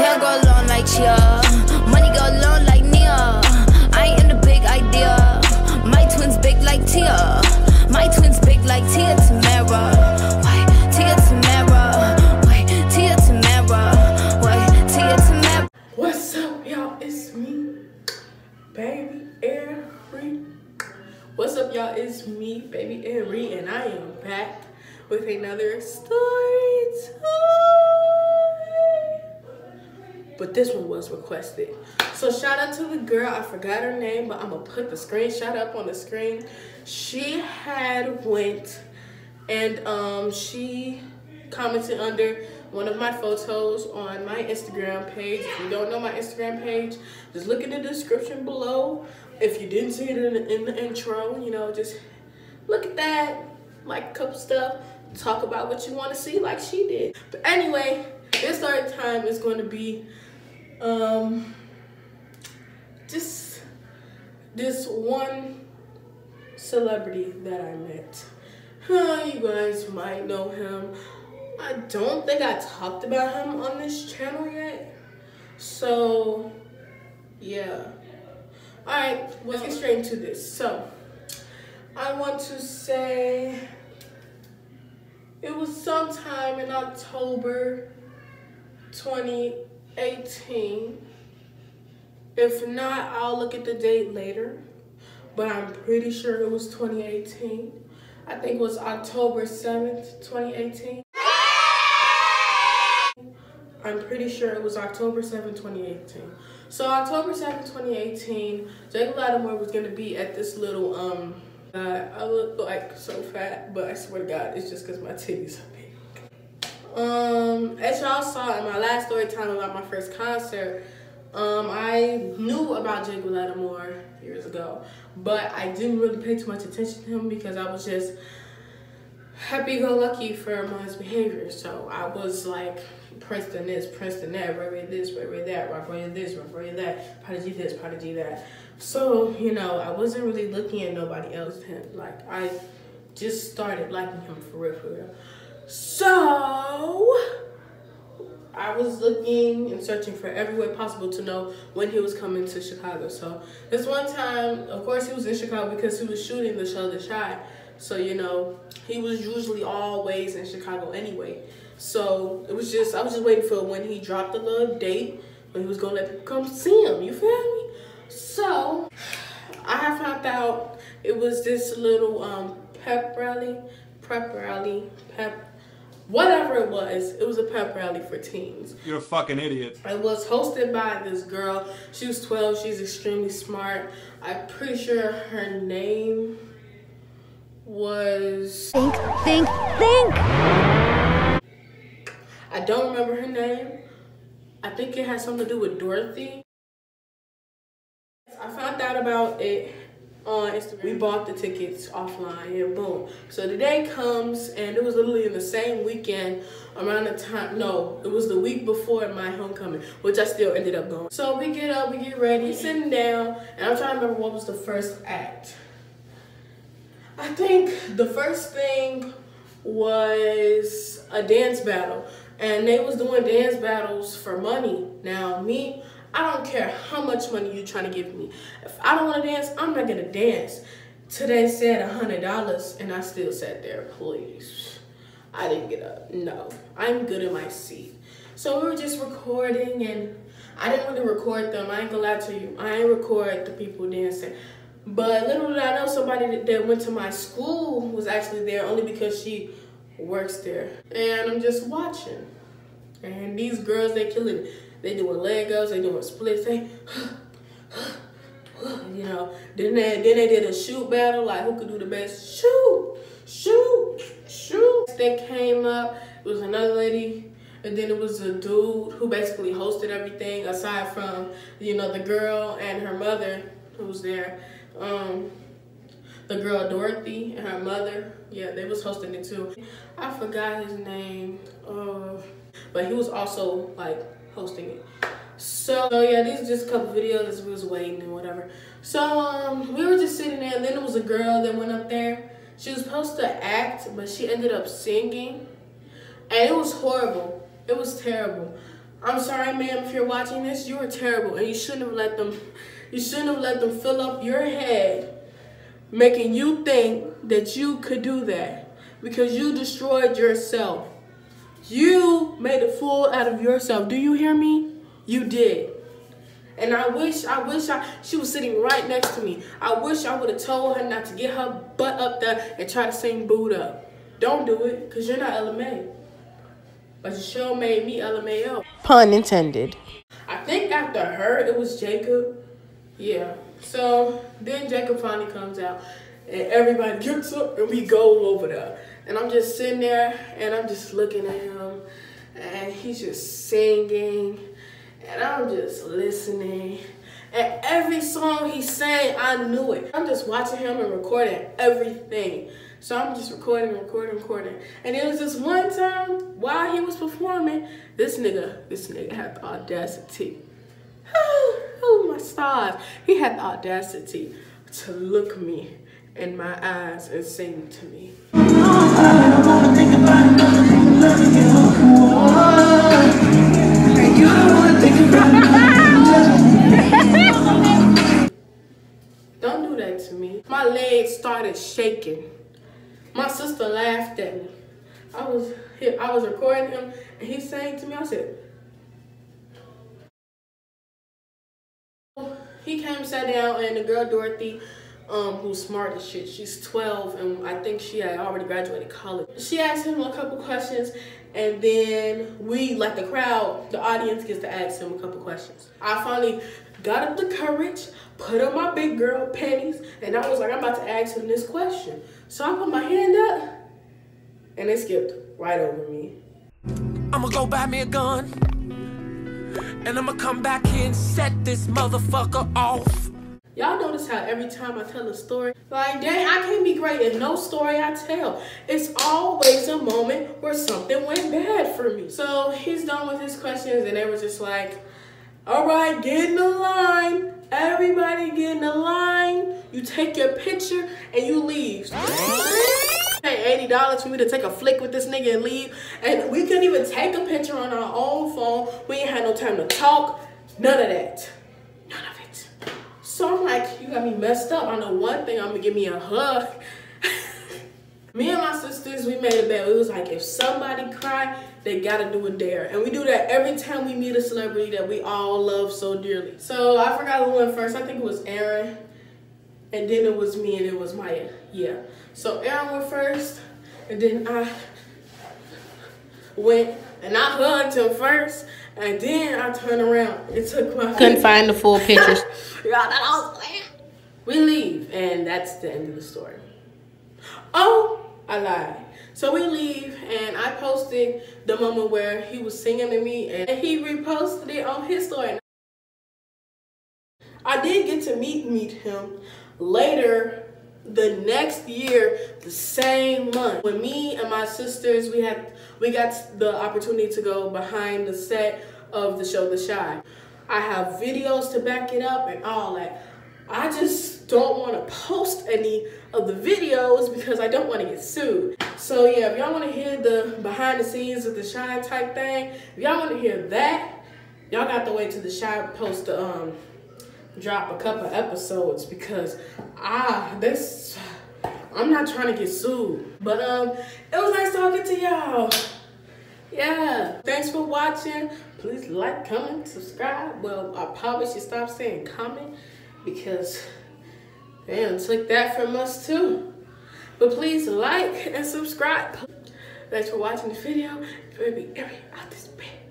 Hair go long like Chia, money go long like Nia. I ain't in the big idea. My twins big like Tia. My twins big like Tia Tamara. Wait, Tia Tamara. Wait, Tia Tamara. Wait, Tia Tamara. What's up, y'all? It's me, Baby Ari. What's up, y'all? It's me, Baby Ari, and I am back with another story time. But this one was requested. So shout out to the girl. I forgot her name, but I'm gonna put the screenshot up on the screen. She had went and she commented under one of my photos on my Instagram page. If you don't know my Instagram page, just look in the description below. If you didn't see it in the intro, you know, just look at that, like a couple stuff, talk about what you want to see like she did. But anyway, this story time is going to be just this one celebrity that I met. You guys might know him. I don't think I talked about him on this channel yet. So, yeah. Alright, let's get straight into this. So, I want to say it was sometime in October 2018. If not, I'll look at the date later. But I'm pretty sure it was 2018. I think it was October 7th, 2018. I'm pretty sure it was October 7th, 2018. So October 7th, 2018, Jacob Latimore was gonna be at this little, I look like so fat, but I swear to God, it's just because my titties are big. As y'all saw in my last story time about my first concert, I knew about Jacob Latimore years ago, but I didn't really pay too much attention to him because I was just happy-go-lucky for his behavior. So I was like, Princeton this, Princeton that, Rary this, Rary that, Rary this, Rary that, Prodigy this, Prodigy that. So, you know, I wasn't really looking at nobody else. Like, I just started liking him for real, for real. So, I was looking and searching for every way possible to know when he was coming to Chicago. So, this one time, of course, he was in Chicago because he was shooting the show The Chi. So, you know, he was usually always in Chicago anyway. So it was just, I was just waiting for when he dropped the little date when he was gonna let people come see him, you feel me? So I found out it was this little whatever it was a pep rally for teens. You're a fucking idiot. It was hosted by this girl. She was 12, she's extremely smart. I'm pretty sure her name was... Think. I don't remember her name. I think it has something to do with Dorothy. I found out about it on Instagram. We bought the tickets offline and boom. So the day comes and it was literally in the same weekend around the time, no, it was the week before my homecoming, which I still ended up going. So we get up, we get ready, sitting down, and I'm trying to remember what was the first act. I think the first thing was a dance battle. And they was doing dance battles for money. Now, me, I don't care how much money you trying to give me. If I don't want to dance, I'm not going to dance. Today said $100, and I still sat there, please. I didn't get up. No, I'm good in my seat. So we were just recording, and I didn't really record them. I ain't going to lie to you. I ain't record the people dancing. But little did I know somebody that went to my school was actually there only because she works there. And I'm just watching. And these girls, they killing it. They doing leg ups, they doing splits, they you know. Then they did a shoot battle, like who could do the best shoot. They came up, it was another lady, and then it was a dude who basically hosted everything aside from, you know, the girl and her mother who was there. The girl Dorothy and her mother, yeah, they was hosting it too. I forgot his name, but he was also like hosting it. So yeah, these are just a couple videos as we was waiting and whatever. So we were just sitting there, and then there was a girl that went up there. She was supposed to act, but she ended up singing, and it was horrible. It was terrible. I'm sorry, ma'am, if you're watching this, you are terrible, and you shouldn't have let them fill up your head, making you think that you could do that, because you destroyed yourself. You made a fool out of yourself. Do you hear me? You did. And I wish she was sitting right next to me. I wish I would have told her not to get her butt up there and try to sing Buddha. Don't do it, because you're not LMA. But you sure made me LMAO. Pun intended. I think after her, it was Jacob. Yeah. So then Jacob finally comes out, and everybody gets up, and we go over there. And I'm just sitting there, and I'm just looking at him, and he's just singing, and I'm just listening. And every song he sang, I knew it. I'm just watching him and recording everything. So I'm just recording. And it was this one time while he was performing, this nigga had the audacity. Oh my stars. He had the audacity to look me in my eyes and sing to me. Don't do that to me. My legs started shaking. My sister laughed at me. I was recording him, and he sang to me. I said, he came and sat down, and the girl Dorothy, who's smart as shit, she's 12, and I think she had already graduated college. She asked him a couple questions, and then we, like the crowd, the audience gets to ask him a couple questions. I finally got up the courage, put on my big girl panties, and I was like, I'm about to ask him this question. So I put my hand up, and it skipped right over me. I'ma go buy me a gun, and I'ma come back here and set this motherfucker off. Y'all notice how every time I tell a story, like, dang, I can't be great in no story I tell. It's always a moment where something went bad for me. So he's done with his questions, and they were just like, all right, get in the line. Everybody get in the line. You take your picture and you leave. Pay $80 for me to take a flick with this nigga and leave. And we couldn't even take a picture on our own phone. We ain't had no time to talk. None of that. None of it. So I'm like, you got me messed up. I know one thing, I'm gonna give me a hug. Me and my sisters, we made a bet. It was like, if somebody cry, they gotta do a dare. And we do that every time we meet a celebrity that we all love so dearly. So I forgot who went first. I think it was Aaron. And then it was me, and it was Maya. Yeah. So Aaron went first, and then I went, and I hugged him first, and then I turned around. It took my... Couldn't find the full pictures. We leave, and that's the end of the story. Oh, I lied. So we leave, and I posted the moment where he was singing to me, and he reposted it on his story. I did get to meet him later the next year, the same month. When me and my sisters, we got the opportunity to go behind the set of the show The Chi. I have videos to back it up and all that. I just don't want to post any of the videos because I don't want to get sued. So yeah, if y'all want to hear the behind the scenes of The Chi type thing, if y'all want to hear that, y'all got to wait till The Chi post to drop a couple episodes, because I'm not trying to get sued. But it was nice talking to y'all. Yeah, thanks for watching. Please like, comment, subscribe. Well, I probably should stop saying comment, because they done took that from us too. But please like and subscribe. Thanks for watching the video. Baby, out this bed.